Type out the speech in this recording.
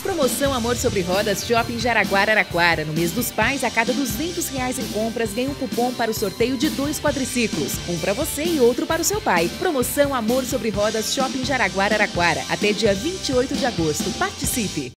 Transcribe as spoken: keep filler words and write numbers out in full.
Promoção Amor Sobre Rodas Shopping Jaraguá Araraquara. No mês dos pais, a cada duzentos reais em compras, ganha um cupom para o sorteio de dois quadriciclos. Um para você e outro para o seu pai. Promoção Amor Sobre Rodas Shopping Jaraguá Araraquara. Até dia vinte e oito de agosto. Participe!